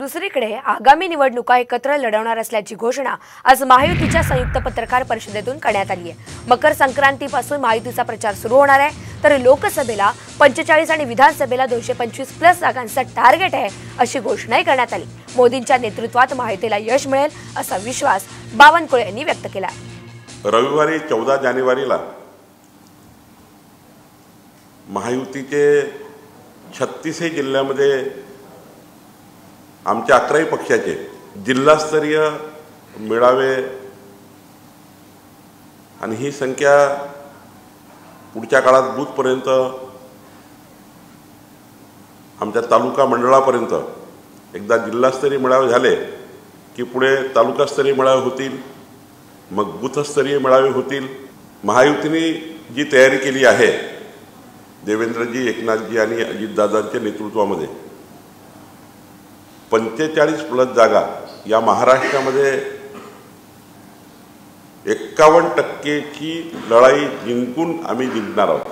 दुसरीकडे आगामी निवडणुका एकत्र लढवणार असल्याची घोषणा आज महायुतीच्या संयुक्त पत्रकार परिषदेतून करण्यात आली आहे। मकर संक्रांतीपासून महायुतीचा प्रचार सुरू होणार आहे, तर लोकसभेला 45 आणि विधानसभेला 225 प्लस जागांचा टार्गेट आहे अशी घोषणाही करण्यात आली। मोदींच्या नेतृत्वात महायुतीला यश मिळेल असा विश्वास बावनकुळे यांनी व्यक्त केला। रविवारी 14 जानेवारीला महायुतीचे 36 जिल्ह्यामध्ये आमच्या 11 पक्षाचे जिल्हास्तरीय मेळावे आणि ही संख्या पुढच्या काळात बूथपर्यंत आमच्या तालुका मंडळापर्यंत एकदा जिल्हास्तरीय मेळावे झाले की पुढे तालुकास्तरीय मेळावे होतील, मग बूथस्तरीय मेळावे होतील। महायुतीने जी तयारी केली आहे देवेंद्रजी, एकनाथजी आणि अजितदादांच्या नेतृत्वामध्ये 45 प्लस जागा या महाराष्ट्रामध्ये 51% लढाई जिंकून आम्ही जिंकणार आहोत।